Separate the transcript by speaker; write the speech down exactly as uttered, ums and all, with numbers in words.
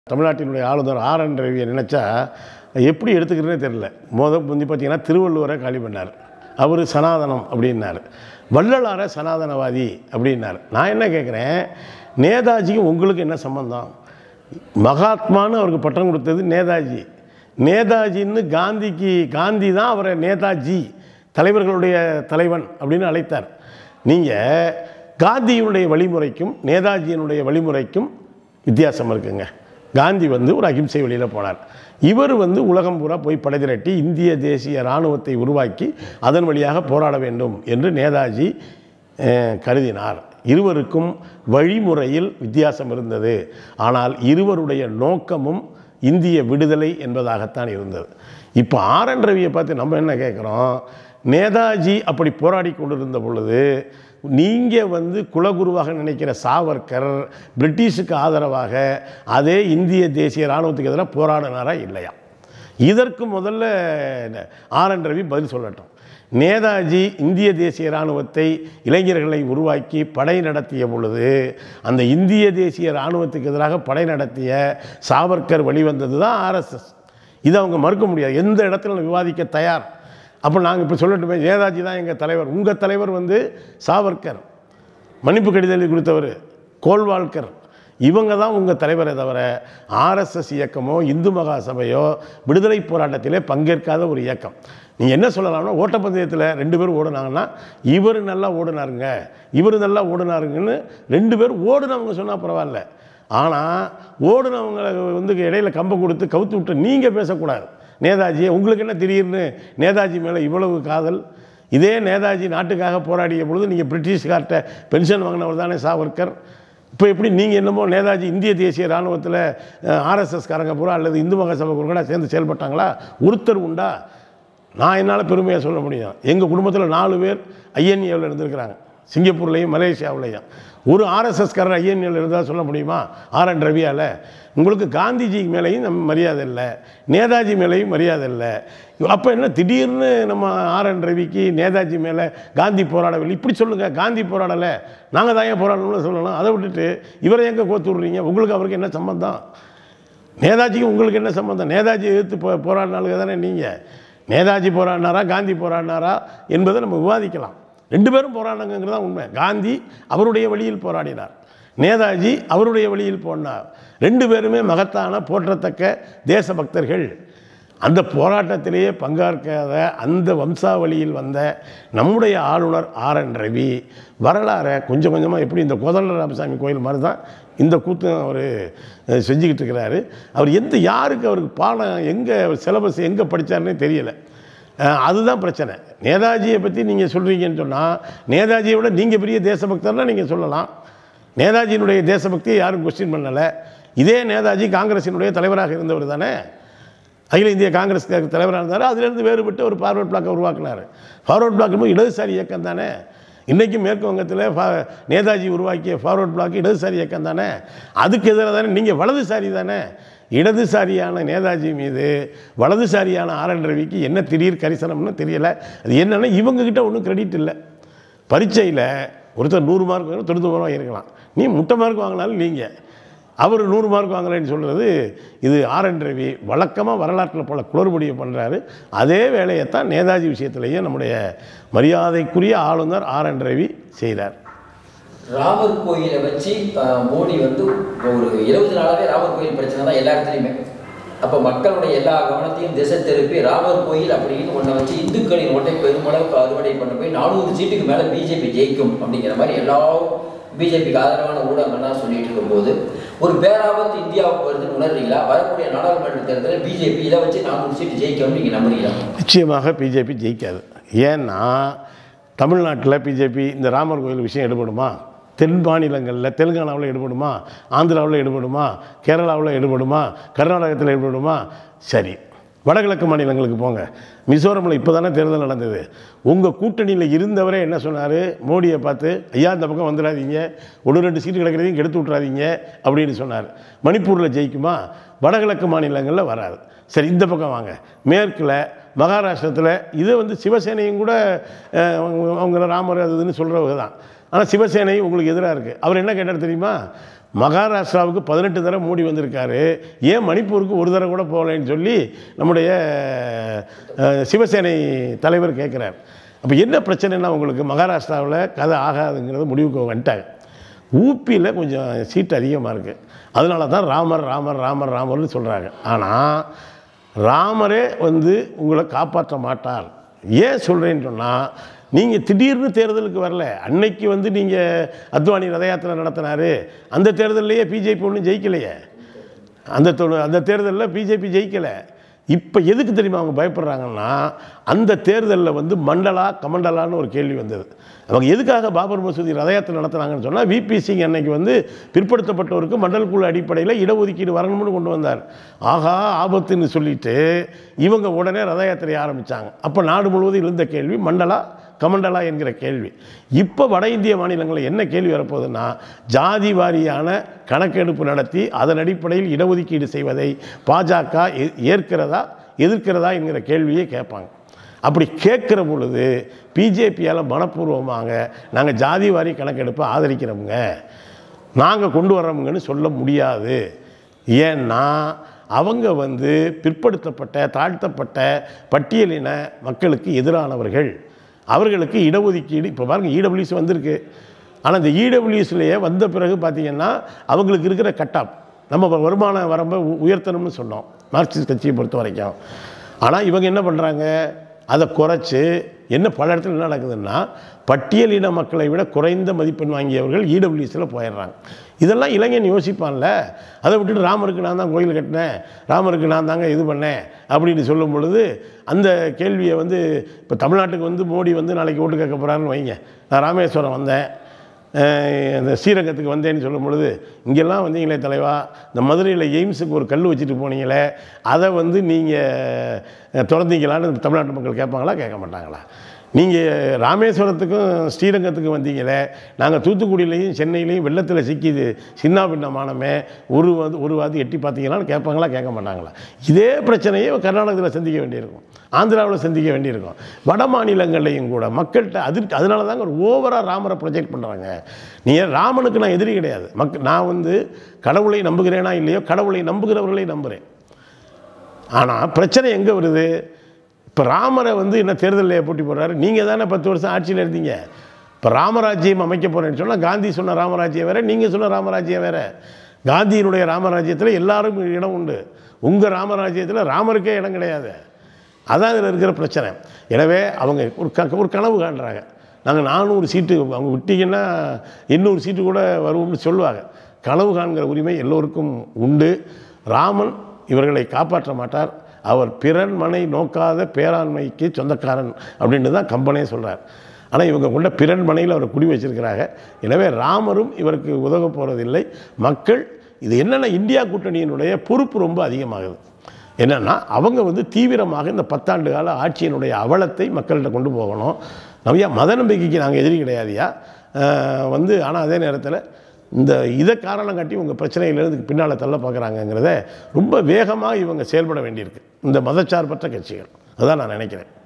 Speaker 1: தமிழ்நாட்டினுடைய ஆளுநர் R N ரவியை நினச்சா எப்படி எடுத்துக்கிறதுனே தெரியல. மொதல் முந்தி பார்த்தீங்கன்னா திருவள்ளுவரை காலி பண்ணார், அவர் சனாதனம் அப்படின்னார். வள்ளலாரை சனாதனவாதி அப்படின்னார். நான் என்ன கேட்குறேன், நேதாஜிக்கு உங்களுக்கு என்ன சம்பந்தம்? மகாத்மான்னு அவருக்கு பட்டம் கொடுத்தது நேதாஜி. நேதாஜின்னு காந்திக்கு காந்தி தான் அவரை நேதாஜி தலைவர்களுடைய தலைவன் அப்படின்னு அழைத்தார். நீங்கள் காந்தியினுடைய வழிமுறைக்கும் நேதாஜியினுடைய வழிமுறைக்கும் வித்தியாசம் இருக்குங்க. காந்தி வந்து ஒரு அகிம்சை வழியில் போனார். இவர் வந்து உலகம் பூரா போய் படை திரட்டி இந்திய தேசிய இராணுவத்தை உருவாக்கி அதன் வழியாக போராட வேண்டும் என்று நேதாஜி கருதினார். இருவருக்கும் வழிமுறையில் வித்தியாசம் இருந்தது. ஆனால் இருவருடைய நோக்கமும் இந்திய விடுதலை என்பதாகத்தான் இருந்தது. இப்போ ஆர் என் ரவியை பார்த்து நம்ம என்ன கேட்குறோம், நேதாஜி அப்படி போராடி கொண்டிருந்த பொழுது நீங்கள் வந்து குலகுருவாக நினைக்கிற சாவர்கர் பிரிட்டிஷுக்கு ஆதரவாக அதே இந்திய தேசிய இராணுவத்துக்கு எதிராக போராடினாரா இல்லையா? இதற்கு முதல்ல ஆர் என் ரவி பதில் சொல்லட்டும். நேதாஜி இந்திய தேசிய இராணுவத்தை இளைஞர்களை உருவாக்கி படை நடத்திய பொழுது அந்த இந்திய தேசிய இராணுவத்துக்கு எதிராக படை நடத்திய சாவர்கர் வெளிவந்தது தான் ஆர்எஸ்எஸ். இதை அவங்க மறுக்க முடியாது. எந்த இடத்துல விவாதிக்க தயார். அப்போ நாங்கள் இப்போ சொல்லட்டுமே, நேதாஜி தான் எங்கள் தலைவர். உங்கள் தலைவர் வந்து சாவர்கர், மன்னிப்பு கடிதம் கொடுத்தவர் கோல்வால்கர், இவங்க தான் உங்கள் தலைவரை தவிர ஆர்எஸ்எஸ் இயக்கமோ இந்து மகா சபையோ விடுதலை போராட்டத்திலே பங்கேற்காத ஒரு இயக்கம். நீங்கள் என்ன சொல்லலாம்னா, ஓட்டப்பந்தயத்தில் ரெண்டு பேரும் ஓடுனாங்கன்னா இவர் நல்லா ஓடினாருங்க இவர் நல்லா ஓடினாருங்கன்னு ரெண்டு பேர் ஓடுனவங்க சொன்னால் பரவாயில்ல. ஆனால் ஓடுனவங்களை வந்து இடையில கம்பை கொடுத்து கவுத்து விட்டு நீங்கள் பேசக்கூடாது. நேதாஜி உங்களுக்கு என்ன திடீர்னு நேதாஜி மேலே இவ்வளவு காதல்? இதே நேதாஜி நாட்டுக்காக போராடிய பொழுது நீங்கள் பிரிட்டிஷ்கார்ட்ட பென்ஷன் வாங்கினவர் தானே சாவர்கர். இப்போ எப்படி நீங்கள் என்னமோ நேதாஜி இந்திய தேசிய இராணுவத்தில் ஆர்எஸ்எஸ்காரங்க பூரா அல்லது இந்து மகா சபை கூட சேர்ந்து செயல்பட்டாங்களா? ஒருத்தர் உண்டா? நான் என்னால் பெருமையாக சொல்ல முடியும். எங்கள் குடும்பத்தில் நாலு பேர் ஐஎன்ஏவில் இருந்திருக்கிறாங்க, சிங்கப்பூர்லேயும் மலேசியாவிலையும். ஒரு ஆர்எஸ்எஸ்காரர் ஐஎன்ஏவில் இருந்தால் சொல்ல முடியுமா? ஆர் என் ரவியால். உங்களுக்கு காந்திஜி மேலேயும் நம்ம மரியாதை இல்லை, நேதாஜி மேலேயும் மரியாதை இல்லை. அப்போ என்ன திடீர்னு நம்ம ஆர் என் ரவிக்கு நேதாஜி மேலே காந்தி போராடவில்லை இப்படி சொல்லுங்கள். காந்தி போராடலை, நாங்கள் தான் ஏன் போராடணும்னு சொல்லணும். அதை விட்டுட்டு இவரை எங்கே கோத்து விட்றீங்க? உங்களுக்கு அவருக்கு என்ன சம்பந்தம்? நேதாஜிக்கு உங்களுக்கு என்ன சம்பந்தம்? நேதாஜி எதிர்த்து போ போராடினாலுங்க தானே நீங்கள். நேதாஜி போராடினாரா காந்தி போராடினாரா என்பதை நம்ம விவாதிக்கலாம். ரெண்டு பேரும் போராடினாங்கிறது தான் உண்மை. காந்தி அவருடைய வழியில் போராடினார், நேதாஜி அவருடைய வழியில் போனார். ரெண்டு பேருமே மகத்தான போற்றத்தக்க தேசபக்தர்கள். அந்த போராட்டத்திலேயே பங்கேற்காத அந்த வம்சாவளியில் வந்த நம்முடைய ஆளுநர் ஆர் என் ரவி வரலாறை கொஞ்சம் கொஞ்சமாக எப்படி இந்த கோதண்ட ராமசாமி கோயில் மாதிரி தான் இந்த கூத்து அவர் செஞ்சுக்கிட்டு இருக்கிறாரு. அவர் எந்த யாருக்கு அவருக்கு பாடம் எங்கே சிலபஸ் எங்கே படித்தாருன்னே தெரியலை. அதுதான் பிரச்சனை. நேதாஜியை பற்றி நீங்கள் சொல்கிறீங்கன்னு சொன்னால் நேதாஜியை விட நீங்கள் பெரிய தேசபக்தர்னால் நீங்கள் சொல்லலாம். நேதாஜியினுடைய தேசபக்தியை யாரும் கொஸ்டின் பண்ணலை. இதே நேதாஜி காங்கிரஸினுடைய தலைவராக இருந்தவர் தானே, அகில இந்திய காங்கிரஸ் தலைவராக இருந்தார். அதிலிருந்து வேறுபட்டு ஒரு ஃபார்வர்ட் பிளாக்கை உருவாக்கினார். ஃபார்வர்ட் பிளாக் இடதுசாரி இயக்கம் தானே. இன்றைக்கும் மேற்கு வங்கத்தில் நேதாஜி உருவாக்கிய ஃபார்வர்ட் பிளாக் இடதுசாரி இயக்கம் தானே. அதுக்கு எதிராக தானே நீங்கள் வலதுசாரி தானே. இடதுசாரியான நேதாஜி மீது வலதுசாரியான ஆர் என் ரவிக்கு என்ன திடீர் கரிசனம்னு தெரியலை. அது என்னென்னா இவங்ககிட்ட ஒன்றும் கிரெடிட் இல்லை. பரீட்சையில் ஒருத்தர் நூறு மார்க் வாங்கினா தொண்ணூறு மார்க் வாங்கியிருக்கலாம். நீ முட்டை மார்க் வாங்கினாலும் நீங்கள், அவர் நூறு மார்க் வாங்கலைன்னு சொல்கிறது இது ஆர் என் ரவி வழக்கமாக வரலாற்றில் பல குளறுபடியை பண்ணுறாரு. அதே வேலையைத்தான் நேதாஜி விஷயத்திலேயே நம்முடைய மரியாதைக்குரிய ஆளுநர் ஆர் என் ரவி செய்கிறார்.
Speaker 2: ராமர் கோயிலை வச்சு மோடி வந்து ஒரு இருபது நாளாகவே ராமர் கோயில் பிரச்சனை தான் எல்லா இடத்துலையுமே. அப்போ மக்களுடைய எல்லா கவனத்தையும் திசை திருப்பி ராமர் கோயில் அப்படின்னு ஒன்றை வச்சு இந்துக்களின் ஓட்டை பெருமளவுக்கு அறுவடை பண்ண போய் நானூறு சீட்டுக்கு மேலே பிஜேபி ஜெயிக்கும் அப்படிங்கிற மாதிரி எல்லாரும் பிஜேபிக்கு ஆதரவான ஊடகங்கள்லாம் சொல்லிட்டு இருக்கும்போது ஒரு பேராபத்து இந்தியாவுக்கு வருதுன்னு உணர்றீங்களா? வரக்கூடிய நாடாளுமன்ற தேர்தலில் பிஜேபி இதை வச்சு நானூறு சீட்டு ஜெயிக்கணும்னு நீங்கள் நம்புறீங்களா?
Speaker 1: நிச்சயமாக பிஜேபி ஜெயிக்காது. ஏன்னா தமிழ்நாட்டில் பிஜேபி இந்த ராமர் கோயில் விஷயம் எடுபடுமா? தென் மாநிலங்களில் தெலுங்கானாவில் ஈடுபடுமா? ஆந்திராவில் ஈடுபடுமா? கேரளாவில் ஈடுபடுமா? கர்நாடகத்தில் ஈடுபடுமா? சரி, வடகிழக்கு மாநிலங்களுக்கு போங்க. மிசோரமில் இப்போ தானே தேர்தல் நடந்தது. உங்கள் கூட்டணியில் இருந்தவரே என்ன சொன்னார் மோடியை பார்த்து? ஐயா இந்த பக்கம் வந்துடாதீங்க, ஒன்று ரெண்டு சீட்டு கிடைக்கிறதையும் கெடுத்து விட்றாதீங்க அப்படின்னு சொன்னார். மணிப்பூரில் ஜெயிக்குமா? வடகிழக்கு மாநிலங்களில் வராது. சரி, இந்த பக்கம் வாங்க. மேற்கில் மகாராஷ்டிரத்தில் இதை வந்து சிவசேனையும் கூட அவங்கள ராமர் அதுன்னு சொல்கிறவங்க தான். ஆனால் சிவசேனை உங்களுக்கு எதிராக இருக்குது. அவர் என்ன கேட்டார் தெரியுமா? மகாராஷ்டிராவுக்கு பதினெட்டு தடவை மோடி வந்திருக்காரு, ஏன் மணிப்பூருக்கு ஒரு தடவை கூட போகலைன்னு சொல்லி நம்முடைய சிவசேனை தலைவர் கேட்குறார். அப்போ என்ன பிரச்சனைன்னா உங்களுக்கு மகாராஷ்டிராவில் கதை ஆகாதுங்கிறது முடிவுக்கு வந்துட்டாங்க. ஊபியில் கொஞ்சம் சீட்டு அதிகமாக இருக்குது, அதனால தான் ராமர் ராமர் ராமர் ராமர்னு சொல்கிறாங்க. ஆனால் ராமரே வந்து உங்களை காப்பாற்ற மாட்டார். ஏன் சொல்கிறேன்னு சொன்னால், நீங்கள் திடீர்னு தேர்தலுக்கு வரல. அன்னைக்கு வந்து நீங்கள் அத்வானி ரத யாத்திரை நடத்தினார், அந்த தேர்தலையே பிஜேபி ஒன்றும் ஜெயிக்கலையே. அந்த அந்த தேர்தலில் பிஜேபி ஜெயிக்கலை. இப்போ எதுக்கு தெரியுமா அவங்க பயப்படுறாங்கன்னா, அந்த தேர்தலில் வந்து மண்டலா கமண்டலான்னு ஒரு கேள்வி வந்தது. அவங்க எதுக்காக பாபர் மசூதி ரத யாத்திரை நடத்துனாங்கன்னு சொன்னால், விபி சிங் அன்னைக்கு வந்து பிற்படுத்தப்பட்டவருக்கு மண்டல் குழு அடிப்படையில் இடஒதுக்கீடு வரணும்னு கொண்டு வந்தார். ஆகா ஆபத்துன்னு சொல்லிட்டு இவங்க உடனே ரத யாத்திரையை ஆரம்பித்தாங்க. அப்போ நாடு முழுவதும் இருந்த கேள்வி மண்டலா கமண்டலா என்கிற கேள்வி. இப்போ வட இந்திய மாநிலங்களில் என்ன கேள்வி வரப்போகுதுன்னா, ஜாதி வாரியான கணக்கெடுப்பு நடத்தி அதன் அடிப்படையில் இடஒதுக்கீடு செய்வதை பாஜக ஏற்கிறதா எதிர்க்கிறதா என்கிற கேள்வியை கேட்பாங்க. அப்படி கேட்குற பொழுது பிஜேபியால் மனப்பூர்வமாக நாங்கள் ஜாதி வாரி கணக்கெடுப்பை ஆதரிக்கிறோமுங்க, நாங்கள் கொண்டு வர்றோமுங்கன்னு சொல்ல முடியாது. ஏன்னா அவங்க வந்து பிற்படுத்தப்பட்ட தாழ்த்தப்பட்ட பட்டியலின மக்களுக்கு எதிரானவர்கள். அவர்களுக்கு இடஒதுக்கீடு இப்போ பாருங்கள், இடபிள்யூஎஸ் வந்திருக்கு. ஆனால் இந்த இடபிள்யூஎஸ்லேயே வந்த பிறகு பார்த்திங்கன்னா அவங்களுக்கு இருக்கிற கட்டாப் நம்ம வருமான வரம்பை உயர்த்தணும்னு சொன்னோம் மார்க்சிஸ்ட் கட்சியை பொறுத்த வரைக்கும். ஆனால் இவங்க என்ன பண்ணுறாங்க, அதை குறைச்சி என்ன பல இடத்துல என்ன நடக்குதுன்னா, பட்டியலின மக்களை விட குறைந்த மதிப்பெண் வாங்கியவர்கள் இடபிள்யூஎஸில் போயிடுறாங்க. இதெல்லாம் இளைஞன் யோசிப்பான்ல. அதை விட்டுட்டு ராமருக்கு நான் தான் கோயில் கட்டினேன், ராமருக்கு நான் தாங்க இது பண்ணேன் அப்படின்னு சொல்லும் பொழுது அந்த கேள்வியை வந்து இப்போ தமிழ்நாட்டுக்கு வந்து மோடி வந்து நாளைக்கு ஓட்டு கேட்க போகிறாருன்னு வைங்க, நான் ராமேஸ்வரம் வந்தேன், இந்த ஸ்ரீரங்கத்துக்கு வந்தேன்னு சொல்லும் பொழுது, இங்கெல்லாம் வந்தீங்களே தலைவா, இந்த மதுரையில் எய்ம்ஸுக்கு ஒரு கல் வச்சுட்டு போனீங்களே, அதை வந்து நீங்கள் திறந்தீங்களான்னு தமிழ்நாட்டு மக்கள் கேட்பாங்களா கேட்க மாட்டாங்களா? நீங்கள் ராமேஸ்வரத்துக்கும் ஸ்ரீரங்கத்துக்கும் வந்தீங்களே, நாங்கள் தூத்துக்குடியிலையும் சென்னையிலையும் வெள்ளத்தில் சிக்கிது சின்ன பின்னமானமே ஒரு வந்து ஒரு வாதி எட்டி பார்த்தீங்களான்னு கேட்பாங்களா கேட்க மாட்டாங்களா? இதே பிரச்சனையை கர்நாடகத்தில் சந்திக்க வேண்டியிருக்கும், ஆந்திராவில் சந்திக்க வேண்டியிருக்கும், வட மாநிலங்கள்லையும் கூட மக்கள்கிட்ட அதிர்ச்சி. அதனால தாங்க ஒரு ஓவராக ராமரை ப்ரொஜெக்ட் பண்ணுறாங்க. நீங்கள் ராமனுக்கு நான் எதிரி கிடையாது. மக் நான் வந்து கடவுளை நம்புகிறேனா இல்லையோ, கடவுளை நம்புகிறவர்களை நம்புகிறேன். ஆனால் பிரச்சனை எங்கே வருது, இப்போ ராமரை வந்து என்ன தேர்தலில் போட்டி போடுறாரு, நீங்கள் தானே பத்து வருஷம் ஆட்சியில் இருந்தீங்க. இப்போ ராமராஜ்யம் அமைக்க போகிறேன்னு சொன்னால் காந்தி சொன்ன ராமராஜ்யம் வேறு, நீங்கள் சொன்ன ராமராஜ்யம் வேறு. காந்தியினுடைய ராமராஜ்யத்தில் எல்லாருக்கும் இடம் உண்டு, உங்கள் ராமராஜ்யத்தில் ராமருக்கே இடம் கிடையாது. அதான் இதில் இருக்கிற பிரச்சனை. எனவே அவங்க ஒரு க ஒரு கனவு காண்றாங்க, நாங்கள் நானூறு சீட்டு அவங்க விட்டிங்கன்னா எண்ணூறு சீட்டு கூட வருவோம்னு சொல்லுவாங்க. கனவு காண்கிற உரிமை எல்லோருக்கும் உண்டு. ராமன் இவர்களை காப்பாற்ற மாட்டார். அவர் பிறன் மனை நோக்காத பேராண்மைக்கு சொந்தக்காரன் அப்படின்னு தான் கம்பனே சொல்கிறார். ஆனால் இவங்க கொண்ட பிறன் மனையில் அவரை குடி வச்சிருக்கிறாங்க. எனவே ராமரும் இவருக்கு உதவ போகிறதில்லை. மக்கள் இது என்னென்னா, இந்தியா கூட்டணியினுடைய பொறுப்பு ரொம்ப அதிகமாகுது. என்னென்னா அவங்க வந்து தீவிரமாக இந்த பத்தாண்டு கால ஆட்சியினுடைய அவலத்தை மக்கள்கிட்ட கொண்டு போகணும். நிறையா மத நம்பிக்கைக்கு நாங்கள் எதிரி கிடையாதுயா வந்து. ஆனால் அதே நேரத்தில் இந்த இதை காரணம் காட்டி உங்கள் பிரச்சனையிலேருந்து பின்னால் தள்ள பார்க்குறாங்கங்கிறத ரொம்ப வேகமாக இவங்க செயல்பட வேண்டியிருக்கு இந்த மதச்சார்பற்ற கட்சிகள். அதான் நான் நினைக்கிறேன்.